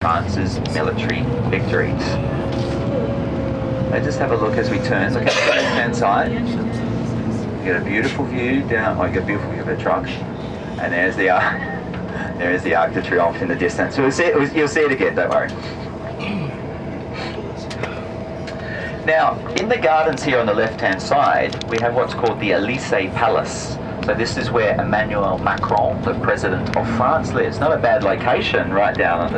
France's military victories. Let's just have a look as we turn. Look at the left-hand side. You get a beautiful view down. Oh, you get a beautiful view of the truck, and there's the there's the Arc de Triomphe in the distance. So you'll see it again. Don't worry. Now, in the gardens here on the left-hand side, we have what's called the Élysée Palace. So this is where Emmanuel Macron, the President of France, lives. Not a bad location, right down on the